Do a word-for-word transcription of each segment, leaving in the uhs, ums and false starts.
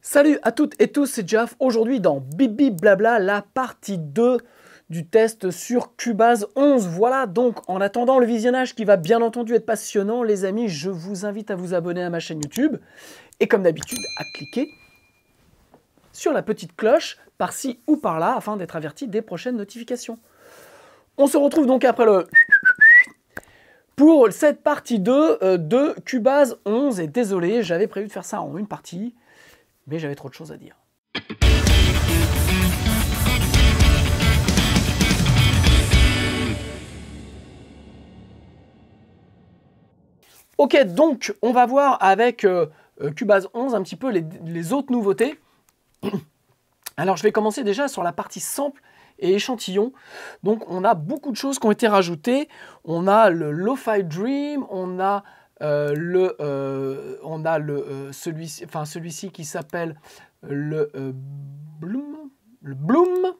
Salut à toutes et tous, c'est Jaf. Aujourd'hui dans Bibi Blabla, la partie deux du test sur Cubase onze. Voilà, donc en attendant le visionnage qui va bien entendu être passionnant, les amis, je vous invite à vous abonner à ma chaîne YouTube. Et comme d'habitude, à cliquer sur la petite cloche par-ci ou par-là afin d'être averti des prochaines notifications. On se retrouve donc après le... pour cette partie deux euh, de Cubase onze. Et désolé, j'avais prévu de faire ça en une partie, mais j'avais trop de choses à dire. Ok, donc on va voir avec euh, Cubase onze un petit peu les, les autres nouveautés. Alors je vais commencer déjà sur la partie sample et échantillon. Donc on a beaucoup de choses qui ont été rajoutées. On a le Lo-Fi Dream, on a euh, le, euh, on a le euh, celui-ci, enfin celui-ci qui s'appelle le euh, Bloom, le Bloom.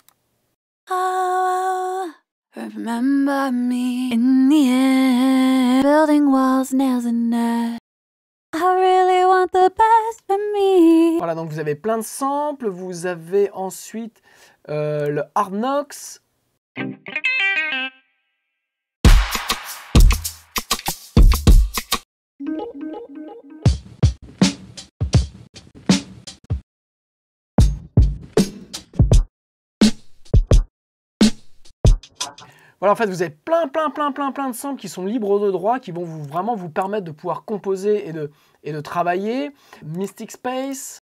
Oh, remember me in the air, building walls, nails and nerves. I really want the best for me. Voilà, donc vous avez plein de samples. Vous avez ensuite euh, le Hard Knocks. Voilà, en fait, vous avez plein, plein, plein, plein, plein de samples qui sont libres de droit, qui vont vous, vraiment vous permettre de pouvoir composer et de, et de travailler. Mystic Space.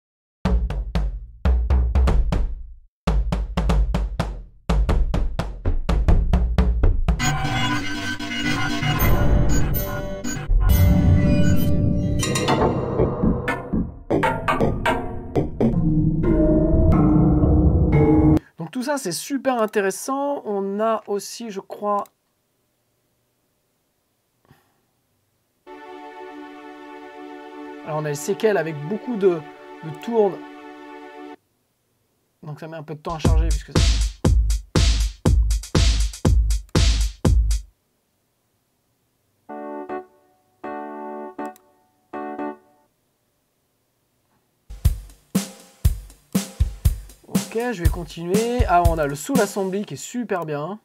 Donc tout ça, c'est super intéressant. On a aussi, je crois... Alors on a les séquelles avec beaucoup de, de tours. Donc ça met un peu de temps à charger puisque ça... Ok, je vais continuer. Ah, on a le Soul Assembly qui est super bien.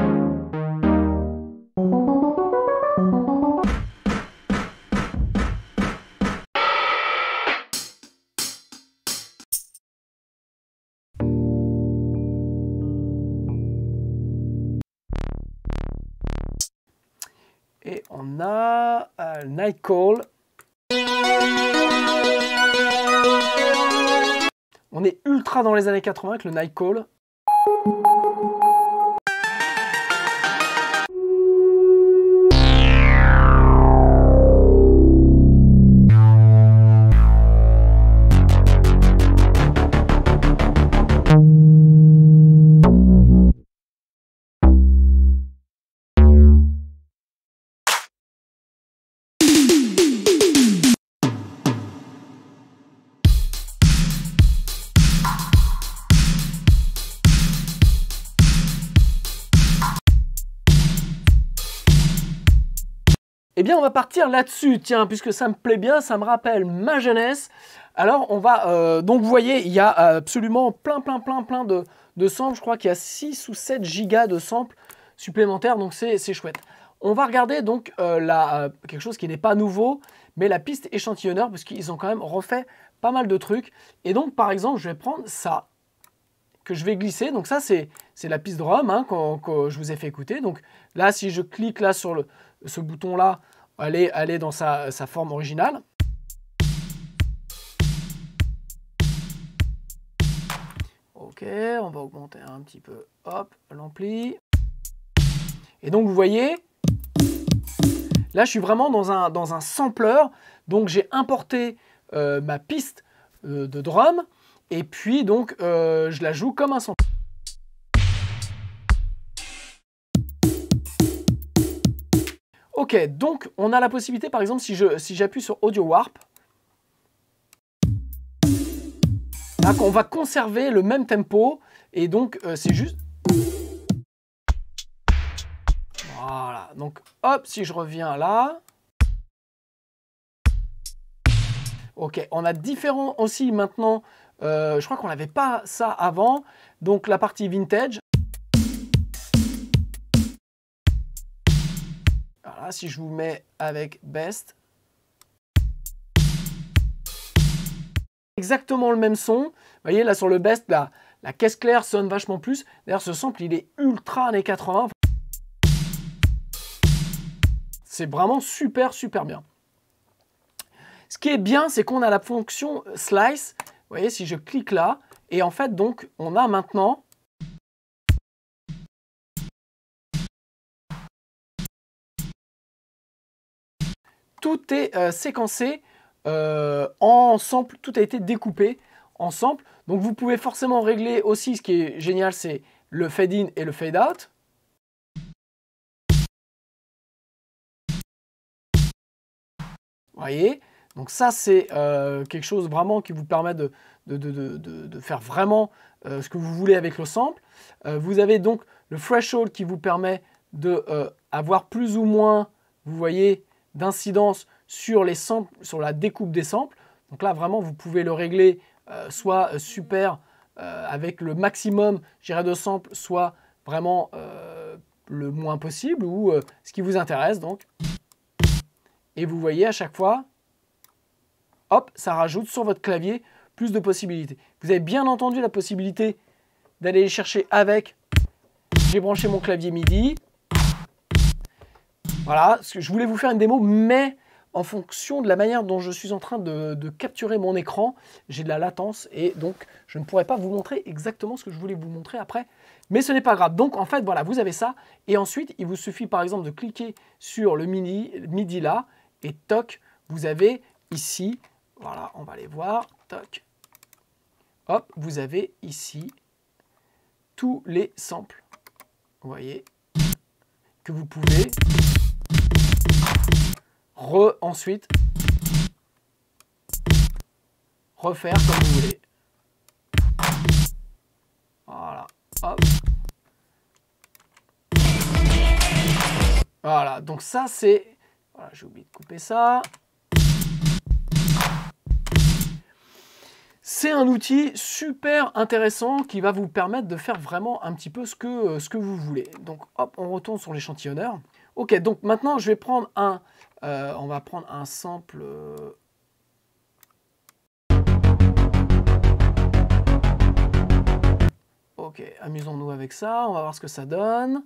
Et on a euh, Night Call. On est ultra dans les années quatre-vingts avec le Night Call. Eh bien, on va partir là-dessus, tiens, puisque ça me plaît bien, ça me rappelle ma jeunesse. Alors, on va... Euh, donc, vous voyez, il y a absolument plein, plein, plein, plein de, de samples. Je crois qu'il y a six ou sept gigas de samples supplémentaires, donc c'est chouette. On va regarder donc euh, la, euh, quelque chose qui n'est pas nouveau, mais la piste échantillonneur, parce qu'ils ont quand même refait pas mal de trucs. Et donc, par exemple, je vais prendre ça, que je vais glisser. Donc ça, c'est la piste drum hein, que, que je vous ai fait écouter. Donc là, si je clique là sur le, ce bouton-là, elle est, elle est dans sa, sa forme originale. Ok, on va augmenter un petit peu, hop, l'ampli. Et donc, vous voyez, là, je suis vraiment dans un, dans un sampler. Donc, j'ai importé euh, ma piste euh, de drum. Et puis, donc, euh, je la joue comme un sampler. Ok, donc, on a la possibilité, par exemple, si je, si j'appuie sur Audio Warp, là, on va conserver le même tempo. Et donc, euh, c'est juste... Voilà, donc, hop, si je reviens là... Ok, on a différents aussi maintenant, euh, je crois qu'on n'avait pas ça avant, donc la partie vintage. Voilà, si je vous mets avec best. Exactement le même son. Vous voyez là sur le best, la, la caisse claire sonne vachement plus. D'ailleurs ce sample il est ultra années quatre-vingts. C'est vraiment super super bien. Ce qui est bien, c'est qu'on a la fonction slice. Vous voyez, si je clique là, et en fait, donc, on a maintenant tout est euh, séquencé euh, en sample, tout a été découpé en sample. Donc, vous pouvez forcément régler aussi, ce qui est génial, c'est le fade in et le fade out. Vous voyez, donc ça c'est euh, quelque chose vraiment qui vous permet de, de, de, de, de faire vraiment euh, ce que vous voulez avec le sample. Euh, vous avez donc le threshold qui vous permet de euh, avoir plus ou moins, vous voyez, d'incidence sur les samples, sur la découpe des samples. Donc là vraiment vous pouvez le régler euh, soit super euh, avec le maximum, je dirais, de samples, soit vraiment euh, le moins possible ou euh, ce qui vous intéresse donc. Et vous voyez à chaque fois, hop, ça rajoute sur votre clavier plus de possibilités. Vous avez bien entendu la possibilité d'aller les chercher avec. J'ai branché mon clavier MIDI. Voilà, je voulais vous faire une démo, mais en fonction de la manière dont je suis en train de, de capturer mon écran, j'ai de la latence et donc je ne pourrais pas vous montrer exactement ce que je voulais vous montrer après. Mais ce n'est pas grave. Donc en fait, voilà, vous avez ça. Et ensuite, il vous suffit par exemple de cliquer sur le MIDI, MIDI là. Et toc, vous avez ici, voilà, on va aller voir, toc, hop, vous avez ici tous les samples, vous voyez, que vous pouvez re, ensuite refaire comme vous voulez. Voilà, hop. Voilà, donc ça c'est... Voilà, j'ai oublié de couper ça. C'est un outil super intéressant qui va vous permettre de faire vraiment un petit peu ce que, ce que vous voulez. Donc hop, on retourne sur l'échantillonneur. Ok, donc maintenant je vais prendre un... Euh, on va prendre un sample... Euh... Ok, amusons-nous avec ça, on va voir ce que ça donne.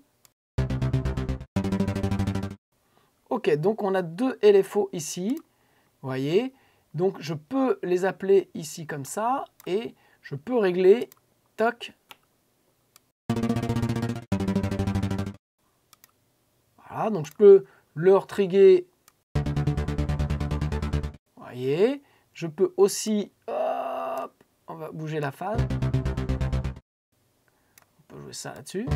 Ok, donc on a deux L F O ici, vous voyez. Donc je peux les appeler ici comme ça, et je peux régler, toc. Voilà, donc je peux leur triguer, vous voyez. Je peux aussi, hop, on va bouger la phase. On peut jouer ça là-dessus.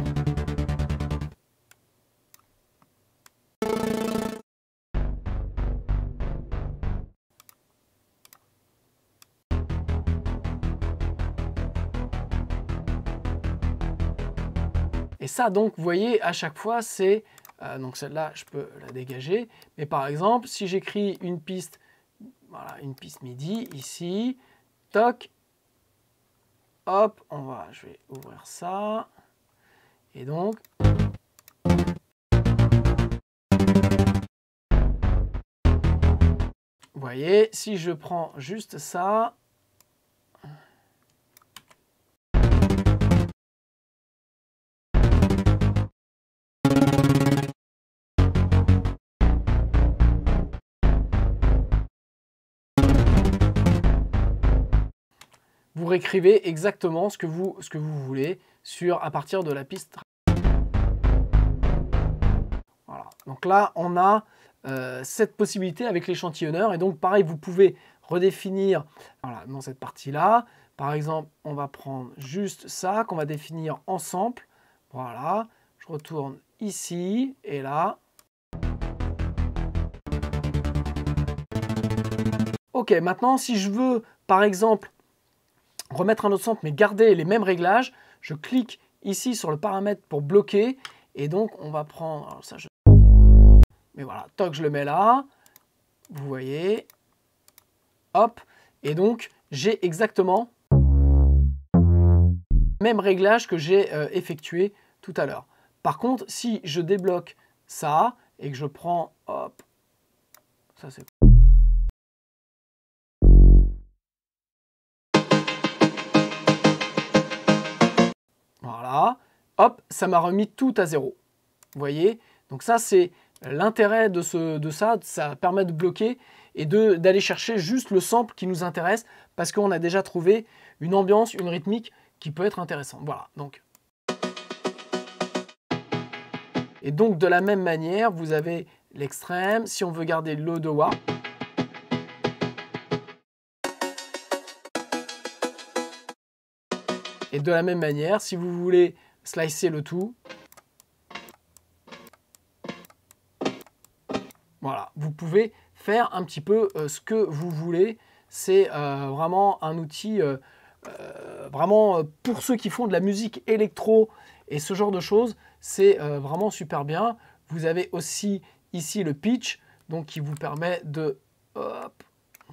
Et ça, donc, vous voyez, à chaque fois, c'est... Euh, donc celle-là, je peux la dégager. Mais par exemple, si j'écris une piste, voilà, une piste MIDI, ici, toc, hop, on va, je vais ouvrir ça. Et donc... Vous voyez, si je prends juste ça... Vous réécrivez exactement ce que vous, ce que vous voulez sur, à partir de la piste. Voilà. Donc là, on a euh, cette possibilité avec l'échantillonneur. Et donc, pareil, vous pouvez redéfinir voilà, dans cette partie-là. Par exemple, on va prendre juste ça, qu'on va définir en sample. Voilà. Je retourne ici et là. Ok, maintenant, si je veux, par exemple, remettre un autre sample, mais garder les mêmes réglages, je clique ici sur le paramètre pour bloquer. Et donc, on va prendre... Alors ça, je... Mais voilà, toc, je le mets là. Vous voyez. Hop. Et donc, j'ai exactement le même réglage que j'ai euh, effectué tout à l'heure. Par contre, si je débloque ça et que je prends, hop, ça c'est... Voilà, hop, ça m'a remis tout à zéro. Vous voyez? Donc ça, c'est l'intérêt de, ce, de ça, ça permet de bloquer et d'aller chercher juste le sample qui nous intéresse parce qu'on a déjà trouvé une ambiance, une rythmique qui peut être intéressante. Voilà, donc. Et donc de la même manière, vous avez l'extrême, si on veut garder le de wah. Et de la même manière, si vous voulez slicer le tout, voilà, vous pouvez faire un petit peu euh, ce que vous voulez. C'est euh, vraiment un outil euh, euh, vraiment euh, pour ceux qui font de la musique électro et ce genre de choses, c'est euh, vraiment super bien. Vous avez aussi ici le pitch, donc qui vous permet de... Hop,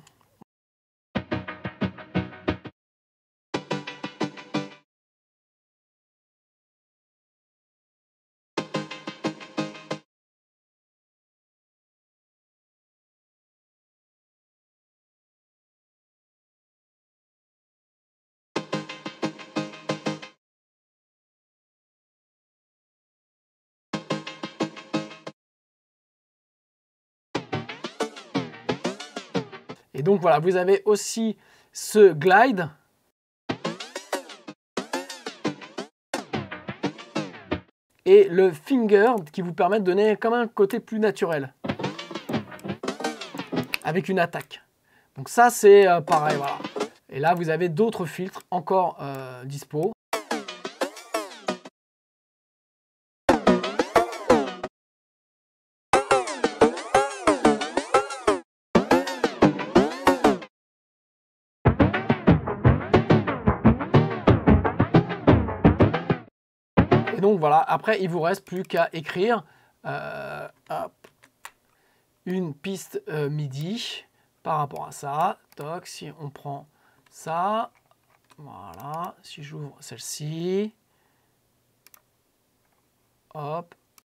et donc voilà, vous avez aussi ce glide. Et le finger qui vous permet de donner comme un côté plus naturel. Avec une attaque. Donc ça c'est euh, pareil, voilà. Et là vous avez d'autres filtres encore euh, dispo. Et donc voilà, après il vous reste plus qu'à écrire euh, hop, une piste euh, MIDI par rapport à ça. Toc, si on prend ça, voilà, si j'ouvre celle-ci, hop.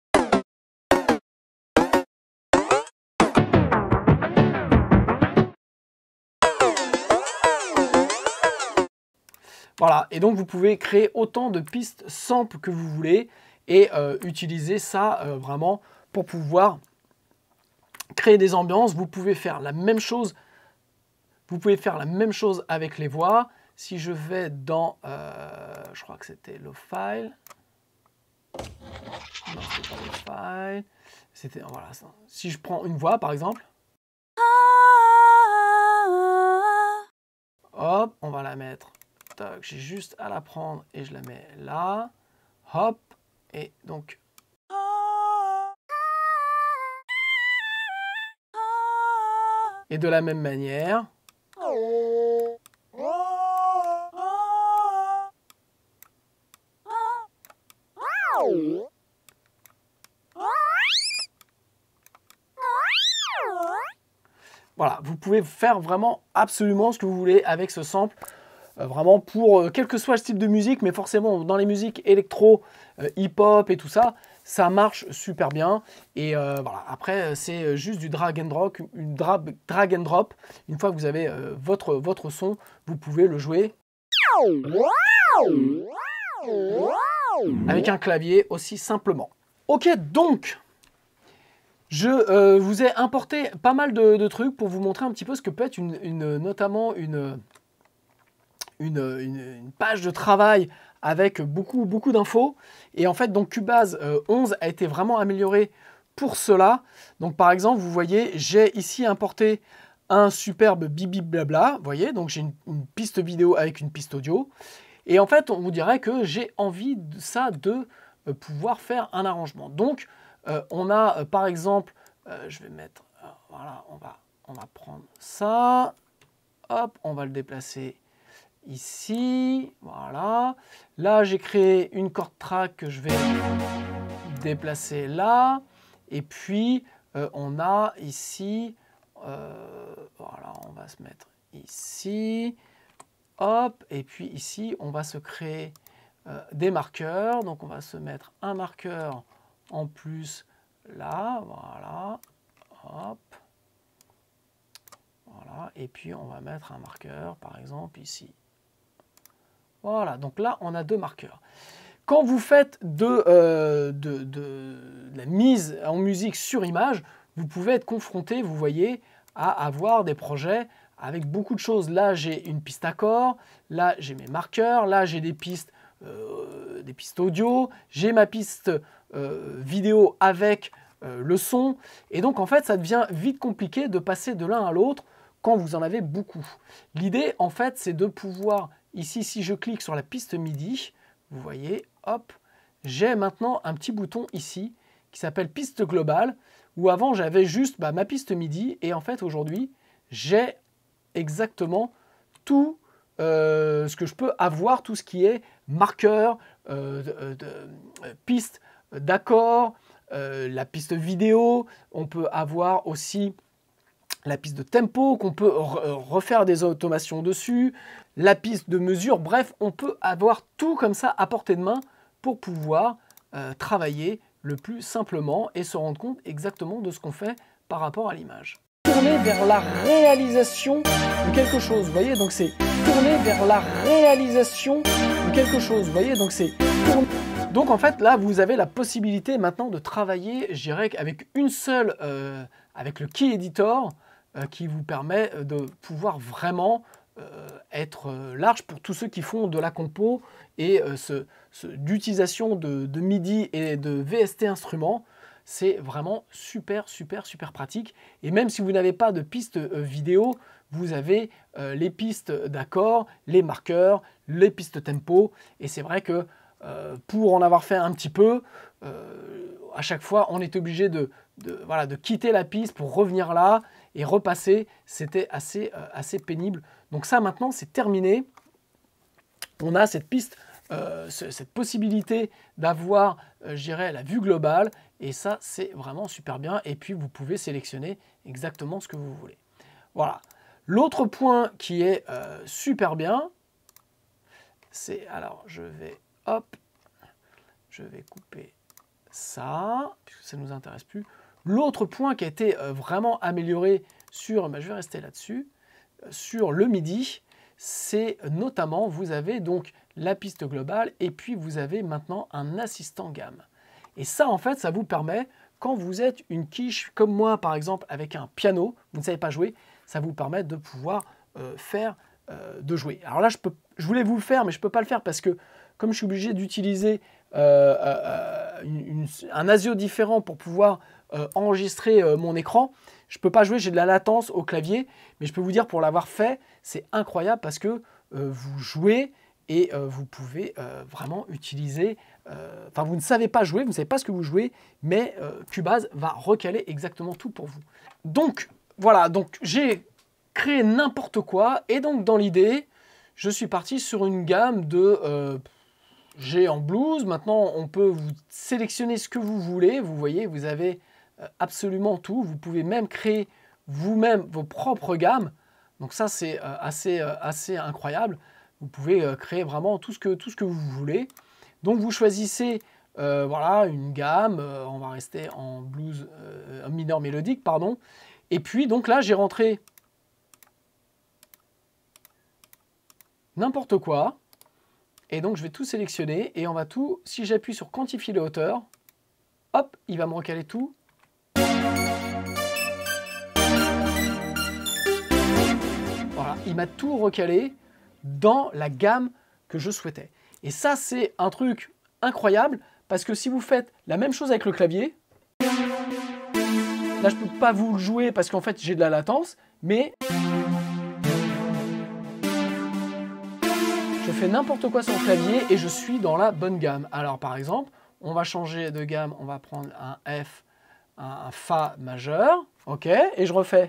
Voilà, et donc vous pouvez créer autant de pistes samples que vous voulez et euh, utiliser ça euh, vraiment pour pouvoir créer des ambiances. Vous pouvez faire la même chose, vous pouvez faire la même chose avec les voix. Si je vais dans, euh, je crois que c'était le file, non c'était pas le file, c'était, voilà, ça. Si je prends une voix par exemple, hop, on va la mettre. J'ai juste à la prendre et je la mets là. Hop. Et donc... Et de la même manière... Voilà, vous pouvez faire vraiment absolument ce que vous voulez avec ce sample. Euh, vraiment pour euh, quel que soit le style de musique, mais forcément dans les musiques électro, euh, hip-hop et tout ça, ça marche super bien. Et euh, voilà, après c'est juste du drag and drop, une dra drag and drop. Une fois que vous avez euh, votre, votre son, vous pouvez le jouer avec un clavier aussi simplement. Ok, donc je euh, vous ai importé pas mal de, de trucs pour vous montrer un petit peu ce que peut être une, une, notamment une... Une, une, une page de travail avec beaucoup, beaucoup d'infos. Et en fait, donc Cubase euh, onze a été vraiment amélioré pour cela. Donc par exemple, vous voyez, j'ai ici importé un superbe bibi blabla. Vous voyez, donc j'ai une, une piste vidéo avec une piste audio. Et en fait, on vous dirait que j'ai envie de ça de euh, pouvoir faire un arrangement. Donc, euh, on a euh, par exemple, euh, je vais mettre, euh, voilà, on va, on va prendre ça. Hop, on va le déplacer ici, voilà. Là, j'ai créé une chord track que je vais déplacer là. Et puis, euh, on a ici, euh, voilà, on va se mettre ici, hop, et puis ici, on va se créer euh, des marqueurs. Donc, on va se mettre un marqueur en plus là, voilà, hop, voilà, et puis on va mettre un marqueur, par exemple, ici. Voilà, donc là, on a deux marqueurs. Quand vous faites de, euh, de, de, de la mise en musique sur image, vous pouvez être confronté, vous voyez, à avoir des projets avec beaucoup de choses. Là, j'ai une piste accord, là, j'ai mes marqueurs, là, j'ai des pistes, euh, des pistes audio, j'ai ma piste euh, vidéo avec euh, le son. Et donc, en fait, ça devient vite compliqué de passer de l'un à l'autre quand vous en avez beaucoup. L'idée, en fait, c'est de pouvoir, ici, si je clique sur la piste MIDI, vous voyez, hop, j'ai maintenant un petit bouton ici qui s'appelle piste globale, où avant j'avais juste bah, ma piste MIDI, et en fait aujourd'hui j'ai exactement tout euh, ce que je peux avoir, tout ce qui est marqueur, euh, de, de, de, piste d'accord, euh, la piste vidéo, on peut avoir aussi la piste de tempo, qu'on peut refaire des automations dessus, la piste de mesure, bref, on peut avoir tout comme ça à portée de main pour pouvoir euh, travailler le plus simplement et se rendre compte exactement de ce qu'on fait par rapport à l'image. Tourner vers la réalisation de quelque chose, vous voyez, donc c'est tourner vers la réalisation de quelque chose, vous voyez, donc c'est tourner. Donc en fait là vous avez la possibilité maintenant de travailler, je dirais qu'avec une seule, euh, avec le Key Editor, euh, qui vous permet de pouvoir vraiment euh, être large pour tous ceux qui font de la compo et euh, ce, ce, d'utilisation de, de MIDI et de V S T instruments. C'est vraiment super, super, super pratique. Et même si vous n'avez pas de piste euh, vidéo, vous avez euh, les pistes d'accords, les marqueurs, les pistes tempo. Et c'est vrai que euh, pour en avoir fait un petit peu, euh, à chaque fois, on est obligé de, de, voilà, de quitter la piste pour revenir là et repasser. C'était assez, euh, assez pénible. Donc ça, maintenant, c'est terminé. On a cette piste, euh, cette possibilité d'avoir, euh, je dirais, la vue globale. Et ça, c'est vraiment super bien. Et puis, vous pouvez sélectionner exactement ce que vous voulez. Voilà. L'autre point qui est euh, super bien, c'est, alors, je vais, hop, je vais couper ça, puisque ça ne nous intéresse plus. L'autre point qui a été euh, vraiment amélioré sur, ben, je vais rester là-dessus, euh, sur le MIDI, c'est notamment, vous avez donc la piste globale et puis vous avez maintenant un assistant gamme. Et ça, en fait, ça vous permet, quand vous êtes une quiche comme moi, par exemple, avec un piano, vous ne savez pas jouer, ça vous permet de pouvoir euh, faire, euh, de jouer. Alors là, je, peux, je voulais vous le faire, mais je ne peux pas le faire parce que, comme je suis obligé d'utiliser euh, euh, une, une, un ASIO différent pour pouvoir euh, enregistrer euh, mon écran, je ne peux pas jouer, j'ai de la latence au clavier, mais je peux vous dire, pour l'avoir fait, c'est incroyable parce que euh, vous jouez et euh, vous pouvez euh, vraiment utiliser, euh, enfin vous ne savez pas jouer, vous ne savez pas ce que vous jouez, mais euh, Cubase va recaler exactement tout pour vous. Donc voilà, donc j'ai créé n'importe quoi et donc dans l'idée, je suis parti sur une gamme de euh, G en blues. Maintenant on peut vous sélectionner ce que vous voulez, vous voyez, vous avez euh, absolument tout, vous pouvez même créer vous-même vos propres gammes, donc ça c'est euh, assez, euh, assez incroyable. Vous pouvez euh, créer vraiment tout ce, que, tout ce que vous voulez. Donc vous choisissez euh, voilà, une gamme, euh, on va rester en blues euh, mineur mélodique, pardon. Et puis donc là j'ai rentré n'importe quoi. Et donc je vais tout sélectionner et on va tout, si j'appuie sur quantifier les hauteurs, hop, il va me recaler tout. Voilà, il m'a tout recalé dans la gamme que je souhaitais. Et ça, c'est un truc incroyable, parce que si vous faites la même chose avec le clavier, là, je ne peux pas vous le jouer parce qu'en fait, j'ai de la latence, mais je fais n'importe quoi sur le clavier et je suis dans la bonne gamme. Alors, par exemple, on va changer de gamme, on va prendre un F, un Fa majeur, ok, et je refais.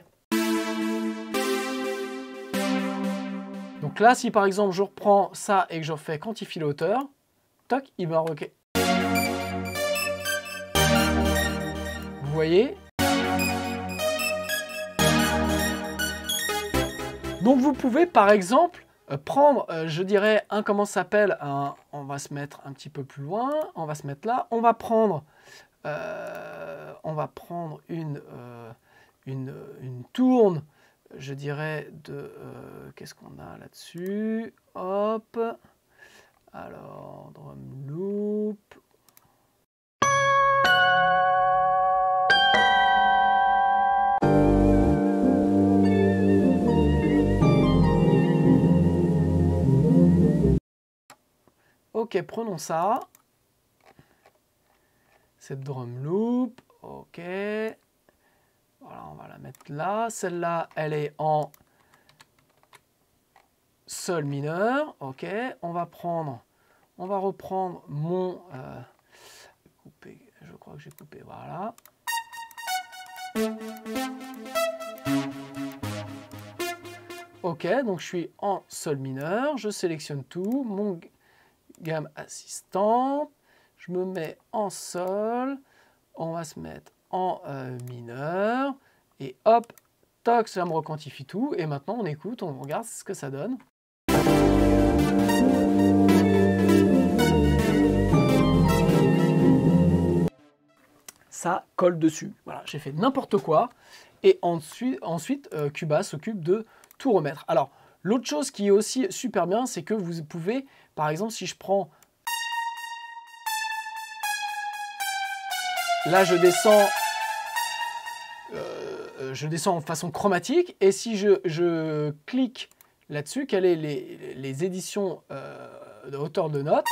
Donc là, si par exemple je reprends ça et que je refais quantifier la hauteur, toc, il va recaler. Vous voyez? Donc vous pouvez par exemple euh, prendre, euh, je dirais, un, comment ça s'appelle, un, on va se mettre un petit peu plus loin, on va se mettre là, on va prendre, euh, on va prendre une, euh, une, une tourne, je dirais, de, euh, qu'est-ce qu'on a là-dessus, hop, alors, drum loop. Ok, prenons ça. Cette drum loop. Ok. Voilà, on va la mettre là. Celle-là, elle est en sol mineur. Ok. On va prendre, on va reprendre mon... Euh, couper, je crois que j'ai coupé. Voilà. Ok, donc je suis en sol mineur. Je sélectionne tout. Mon gamme assistante, je me mets en sol, on va se mettre en euh, mineur, et hop, toc, ça me requantifie tout, et maintenant on écoute, on regarde ce que ça donne. Ça colle dessus. Voilà, j'ai fait n'importe quoi, et ensuite, ensuite euh, Cubase s'occupe de tout remettre. Alors, l'autre chose qui est aussi super bien, c'est que vous pouvez, par exemple, si je prends là, je descends, euh, je descends en façon chromatique. Et si je, je clique là-dessus, quelles sont les, les éditions euh, de hauteur de note?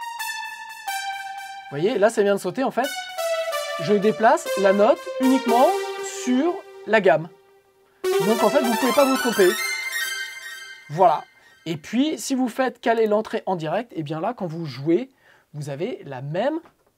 Vous voyez, là, ça vient de sauter, en fait. Je déplace la note uniquement sur la gamme. Donc, en fait, vous ne pouvez pas vous tromper. Voilà. Et puis, si vous faites caler l'entrée en direct, et eh bien là, quand vous jouez, vous avez la même...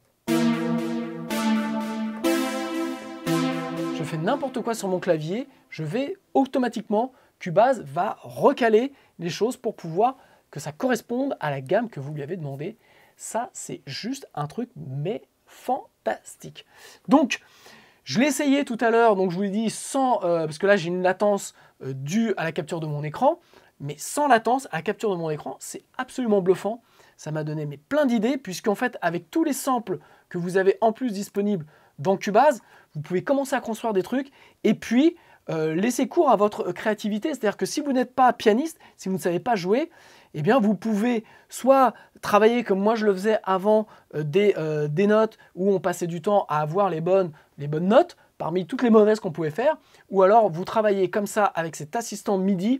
Je fais n'importe quoi sur mon clavier, je vais automatiquement, Cubase va recaler les choses pour pouvoir que ça corresponde à la gamme que vous lui avez demandé. Ça, c'est juste un truc, mais fantastique. Donc, je l'ai essayé tout à l'heure, donc je vous l'ai dit, sans, euh, parce que là, j'ai une latence euh, due à la capture de mon écran, mais sans latence, à la capture de mon écran, c'est absolument bluffant. Ça m'a donné mais, plein d'idées, puisqu'en fait, avec tous les samples que vous avez en plus disponibles dans Cubase, vous pouvez commencer à construire des trucs et puis euh, laisser cours à votre créativité. C'est-à-dire que si vous n'êtes pas pianiste, si vous ne savez pas jouer, eh bien vous pouvez soit travailler comme moi je le faisais avant euh, des, euh, des notes où on passait du temps à avoir les bonnes, les bonnes notes parmi toutes les mauvaises qu'on pouvait faire, ou alors vous travaillez comme ça avec cet assistant MIDI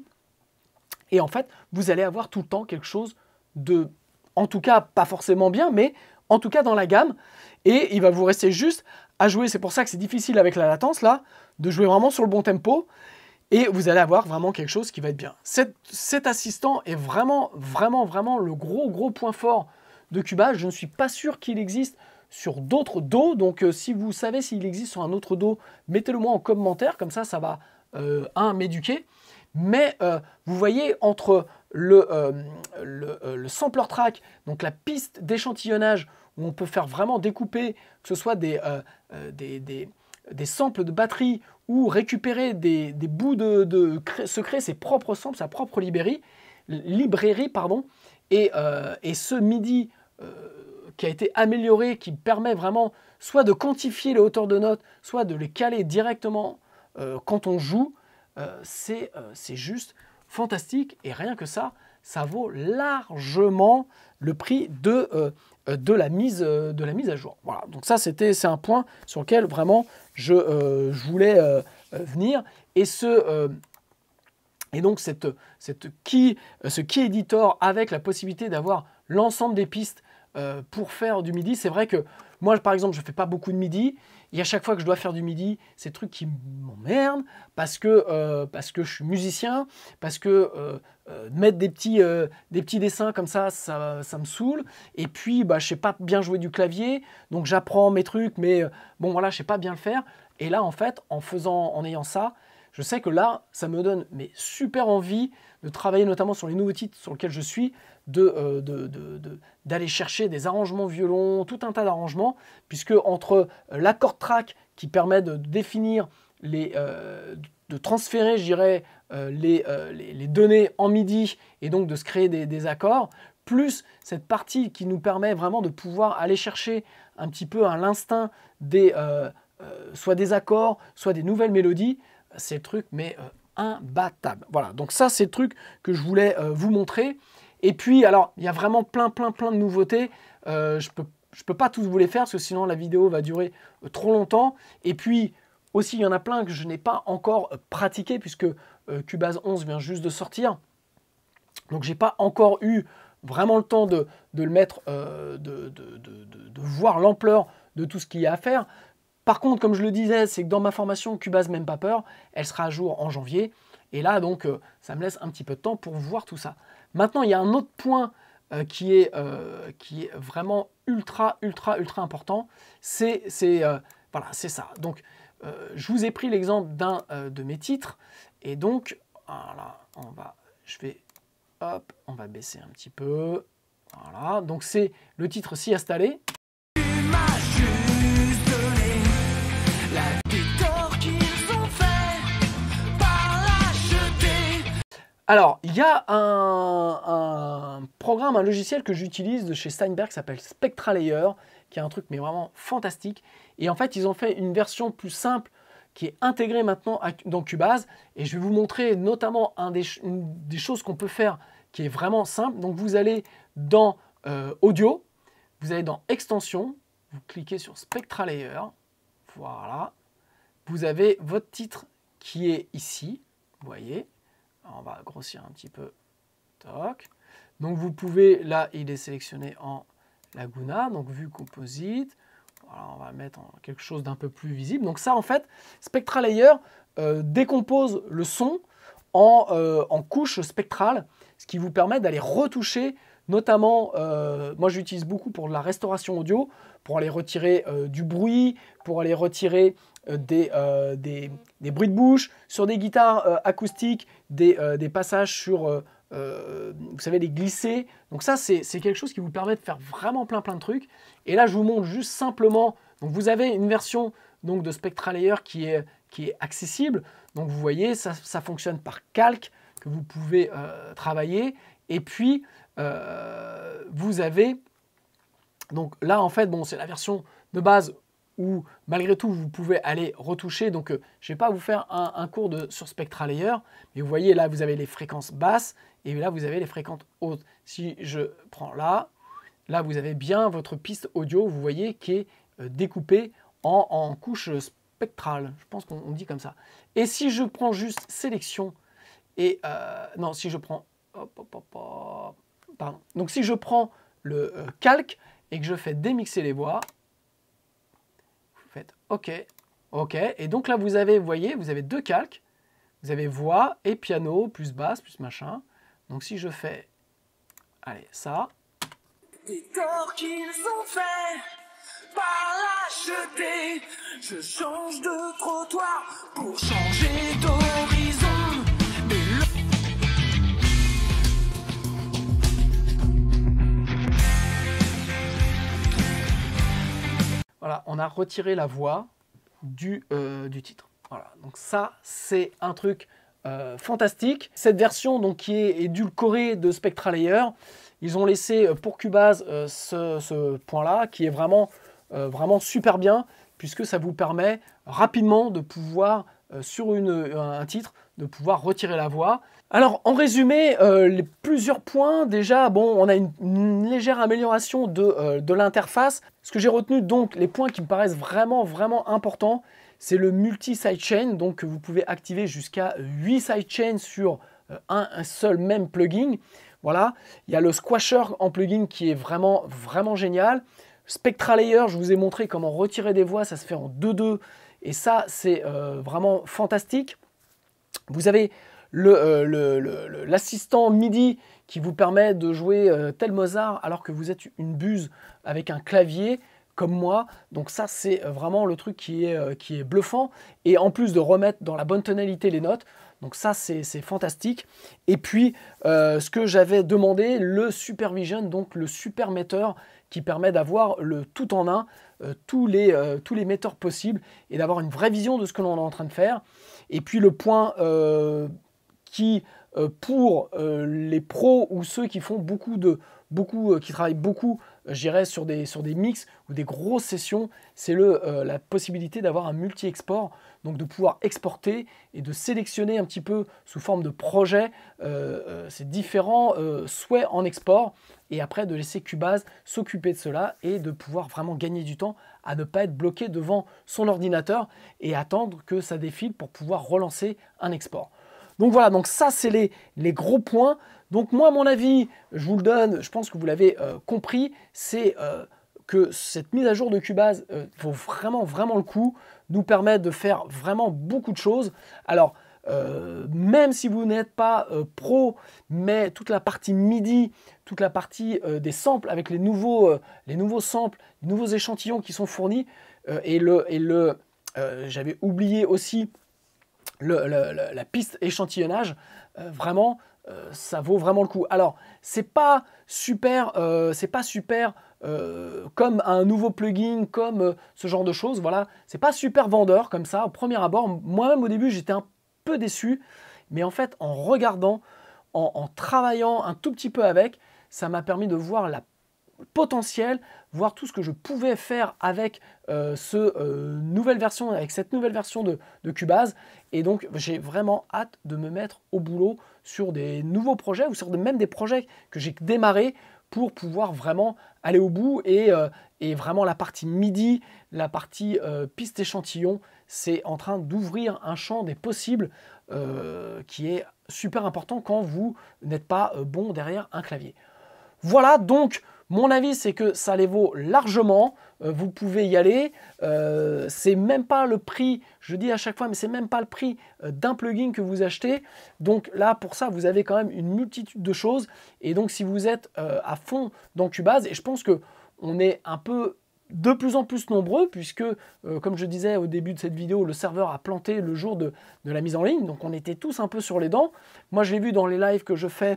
et en fait vous allez avoir tout le temps quelque chose de, en tout cas pas forcément bien, mais en tout cas dans la gamme, et il va vous rester juste à jouer. C'est pour ça que c'est difficile avec la latence là, de jouer vraiment sur le bon tempo, et vous allez avoir vraiment quelque chose qui va être bien. Cet, cet assistant est vraiment, vraiment, vraiment le gros, gros point fort de Cubase. Je ne suis pas sûr qu'il existe sur d'autres dos, donc euh, si vous savez s'il existe sur un autre dos, mettez-le moi en commentaire, comme ça, ça va, euh, un, m'éduquer. Mais euh, vous voyez, entre le, euh, le, euh, le sampler track, donc la piste d'échantillonnage, où on peut faire vraiment découper, que ce soit des, euh, euh, des, des, des samples de batterie ou récupérer des, des bouts de, de se créer ses propres samples, sa propre librairie, librairie pardon, et, euh, et ce MIDI euh, qui a été amélioré, qui permet vraiment soit de quantifier les hauteurs de notes, soit de les caler directement euh, quand on joue, euh, c'est euh, c'est juste fantastique, et rien que ça, ça vaut largement le prix de, euh, de, la, mise, de la mise à jour. Voilà, donc ça c'était c'est un point sur lequel vraiment je, euh, je voulais euh, venir. Et, ce, euh, et donc cette, cette key, ce key editor avec la possibilité d'avoir l'ensemble des pistes euh, pour faire du MIDI, c'est vrai que moi par exemple je ne fais pas beaucoup de MIDI, et à chaque fois que je dois faire du MIDI, c'est des trucs qui m'emmerdent parce que, euh, parce que je suis musicien, parce que euh, euh, mettre des petits, euh, des petits dessins comme ça, ça, ça me saoule. Et puis, bah, je ne sais pas bien jouer du clavier, donc j'apprends mes trucs, mais euh, bon, voilà, je ne sais pas bien le faire. Et là, en fait, en, faisant, en ayant ça, je sais que là, ça me donne mais, super envie de travailler notamment sur les nouveaux titres sur lesquels je suis, de, euh, de, de, de, d'aller chercher des arrangements violon, tout un tas d'arrangements, puisque entre euh, l'accord track qui permet de définir les, euh, de transférer, je dirais, euh, les, euh, les, les données en MIDI et donc de se créer des, des accords, plus cette partie qui nous permet vraiment de pouvoir aller chercher un petit peu à l'instinct des, euh, euh, soit des accords, soit des nouvelles mélodies, c'est le truc, mais euh, imbattable. Voilà, donc ça, c'est le truc que je voulais euh, vous montrer. Et puis, alors, il y a vraiment plein, plein, plein de nouveautés. Euh, je peux, je peux pas tous vous les faire, parce que sinon, la vidéo va durer euh, trop longtemps. Et puis, aussi, il y en a plein que je n'ai pas encore euh, pratiqué, puisque euh, Cubase onze vient juste de sortir. Donc, j'ai pas encore eu vraiment le temps de, de le mettre, euh, de, de, de, de, de voir l'ampleur de tout ce qu'il y a à faire. Par contre, comme je le disais, c'est que dans ma formation Cubase Même Pas Peur, elle sera à jour en janvier. Et là, donc, euh, ça me laisse un petit peu de temps pour voir tout ça. Maintenant, il y a un autre point euh, qui, est, euh, qui est vraiment ultra, ultra, ultra important. C'est euh, voilà, c'est ça. Donc, euh, je vous ai pris l'exemple d'un euh, de mes titres. Et donc, voilà, on va, je vais, hop, on va baisser un petit peu. Voilà, donc c'est le titre Si installé. Alors, il y a un, un programme, un logiciel que j'utilise de chez Steinberg qui s'appelle SpectraLayer, qui est un truc mais vraiment fantastique. Et en fait, ils ont fait une version plus simple qui est intégrée maintenant dans Cubase. Et je vais vous montrer notamment un des, une des choses qu'on peut faire qui est vraiment simple. Donc, vous allez dans euh, Audio, vous allez dans Extension, vous cliquez sur SpectraLayer, voilà. Vous avez votre titre qui est ici, vous voyez. Alors, on va grossir un petit peu. Toc. Donc vous pouvez, là il est sélectionné en Laguna, donc vue composite. Voilà, on va mettre en quelque chose d'un peu plus visible. Donc ça en fait, SpectraLayer euh, décompose le son en, euh, en couches spectrales, ce qui vous permet d'aller retoucher, notamment, euh, moi j'utilise beaucoup pour la restauration audio, pour aller retirer euh, du bruit, pour aller retirer euh, des, euh, des, des bruits de bouche, sur des guitares euh, acoustiques, des, euh, des passages sur, euh, euh, vous savez, les glissés. Donc ça, c'est quelque chose qui vous permet de faire vraiment plein plein de trucs. Et là, je vous montre juste simplement, donc vous avez une version donc, de SpectraLayer qui est, qui est accessible. Donc vous voyez, ça, ça fonctionne par calque que vous pouvez euh, travailler. Et puis, euh, vous avez, donc là en fait, bon, c'est la version de base où malgré tout vous pouvez aller retoucher. Donc euh, je ne vais pas vous faire un, un cours de, sur SpectraLayer, mais vous voyez là vous avez les fréquences basses et là vous avez les fréquences hautes. Si je prends là, là vous avez bien votre piste audio, vous voyez, qui est euh, découpée en, en couches spectrales. Je pense qu'on dit comme ça. Et si je prends juste sélection et euh, non, si je prends hop, hop, hop, hop, pardon. Donc si je prends le euh, calque et que je fais démixer les voix, vous faites OK, OK. Et donc là, vous avez, vous voyez, vous avez deux calques. Vous avez voix et piano, plus basse, plus machin. Donc si je fais, allez, ça. Des torts qu'ils ont fait par lâcheté, je change de trottoir pour changer d'horizon. Voilà, on a retiré la voix du, euh, du titre. Voilà, donc ça, c'est un truc euh, fantastique. Cette version donc, qui est édulcorée de SpectraLayer, ils ont laissé pour Cubase euh, ce, ce point-là, qui est vraiment, euh, vraiment super bien, puisque ça vous permet rapidement de pouvoir, euh, sur une, un titre, de pouvoir retirer la voix. Alors, en résumé, euh, les plusieurs points. Déjà, bon, on a une, une légère amélioration de, euh, de l'interface. Ce que j'ai retenu, donc, les points qui me paraissent vraiment, vraiment importants, c'est le multi-sidechain. Donc, vous pouvez activer jusqu'à huit sidechains sur euh, un, un seul même plugin. Voilà. Il y a le squasher en plugin qui est vraiment, vraiment génial. SpectraLayer, je vous ai montré comment retirer des voix. Ça se fait en deux deux. Et ça, c'est euh, vraiment fantastique. Vous avez l'assistant le, euh, MIDI qui vous permet de jouer euh, tel Mozart alors que vous êtes une buse avec un clavier comme moi. Donc ça, c'est vraiment le truc qui est, euh, qui est bluffant. Et en plus de remettre dans la bonne tonalité les notes. Donc ça, c'est fantastique. Et puis, euh, ce que j'avais demandé, le Supervision, donc le super metteur qui permet d'avoir le tout en un, euh, tous, les, euh, tous les metteurs possibles et d'avoir une vraie vision de ce que l'on est en train de faire. Et puis le point euh, qui, euh, pour euh, les pros ou ceux qui font beaucoup de, beaucoup, euh, qui travaillent beaucoup, euh, je dirais, sur des, sur des mix ou des grosses sessions, c'est euh, la possibilité d'avoir un multi-export, donc de pouvoir exporter et de sélectionner un petit peu sous forme de projet euh, euh, ces différents euh, souhaits en export, et après de laisser Cubase s'occuper de cela et de pouvoir vraiment gagner du temps à ne pas être bloqué devant son ordinateur et attendre que ça défile pour pouvoir relancer un export. Donc voilà, donc ça c'est les, les gros points. Donc moi, à mon avis, je vous le donne, je pense que vous l'avez euh, compris, c'est euh, que cette mise à jour de Cubase euh, vaut vraiment, vraiment le coup, nous permet de faire vraiment beaucoup de choses. Alors, euh, même si vous n'êtes pas euh, pro, mais toute la partie MIDI, toute la partie euh, des samples avec les nouveaux, euh, les nouveaux samples, les nouveaux échantillons qui sont fournis, euh, et le, et le euh, j'avais oublié aussi le, le, le, la piste échantillonnage, euh, vraiment, euh, ça vaut vraiment le coup. Alors, c'est pas super, euh, c'est pas super euh, comme un nouveau plugin, comme euh, ce genre de choses. Voilà, c'est pas super vendeur comme ça au premier abord. Moi-même au début, j'étais un peu déçu, mais en fait, en regardant, en, en travaillant un tout petit peu avec, ça m'a permis de voir la potentiel, voir tout ce que je pouvais faire avec euh, ce euh, nouvelle version, avec cette nouvelle version de, de Cubase. Et donc j'ai vraiment hâte de me mettre au boulot sur des nouveaux projets ou sur de, même des projets que j'ai démarrés pour pouvoir vraiment aller au bout. Et, euh, et vraiment la partie MIDI, la partie euh, piste échantillon, c'est en train d'ouvrir un champ des possibles euh, qui est super important quand vous n'êtes pas euh, bon derrière un clavier. Voilà, donc mon avis, c'est que ça les vaut largement. Euh, vous pouvez y aller. Euh, c'est même pas le prix, je dis à chaque fois, mais c'est même pas le prix euh, d'un plugin que vous achetez. Donc là, pour ça, vous avez quand même une multitude de choses. Et donc, si vous êtes euh, à fond dans Cubase, et je pense que on est un peu de plus en plus nombreux, puisque, euh, comme je disais au début de cette vidéo, le serveur a planté le jour de, de la mise en ligne. Donc, on était tous un peu sur les dents. Moi, je l'ai vu dans les lives que je fais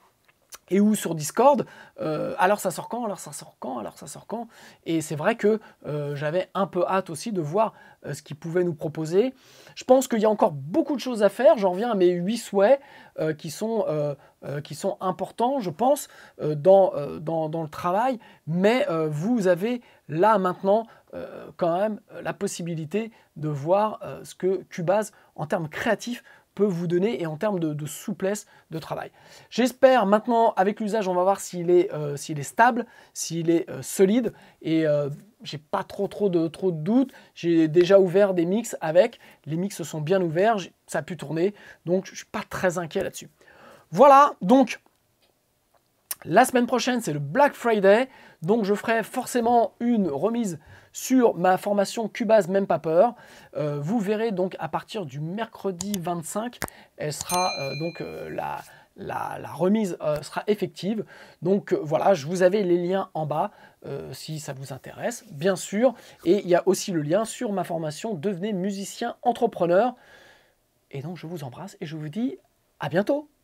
et ou sur Discord, euh, alors ça sort quand, alors ça sort quand, alors ça sort quand. Et c'est vrai que euh, j'avais un peu hâte aussi de voir euh, ce qu'ils pouvaient nous proposer. Je pense qu'il y a encore beaucoup de choses à faire. J'en reviens à mes huit souhaits euh, qui, sont, euh, euh, qui sont importants, je pense, euh, dans, euh, dans, dans le travail. Mais euh, vous avez là maintenant euh, quand même la possibilité de voir euh, ce que Cubase, en termes créatifs, peut vous donner et en termes de, de souplesse de travail. J'espère maintenant, avec l'usage, on va voir s'il est, euh, s'il est stable, s'il est euh, solide, et euh, j'ai pas trop trop de, trop de doutes. J'ai déjà ouvert des mix avec, les mix se sont bien ouverts, ça a pu tourner, donc je suis pas très inquiet là-dessus. Voilà, donc la semaine prochaine, c'est le Black Friday, donc je ferai forcément une remise sur ma formation Cubase Même Pas Peur. Euh, vous verrez donc à partir du mercredi vingt-cinq, elle sera euh, donc euh, la, la, la remise euh, sera effective. Donc euh, voilà, je vous avais les liens en bas euh, si ça vous intéresse, bien sûr. Et il y a aussi le lien sur ma formation Devenez musicien entrepreneur. Et donc je vous embrasse et je vous dis à bientôt.